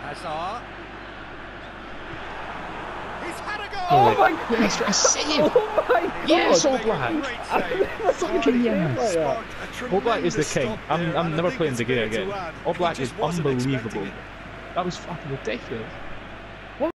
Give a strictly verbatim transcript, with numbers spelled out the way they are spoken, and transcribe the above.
Hazard. He's had a goal. Oh my God! Yes, a save! Oh my God! Yes, Oblak! Fucking yes! Oblak is the king. I'm, I'm never playing De Gea again. Oblak is unbelievable. That was fucking ridiculous.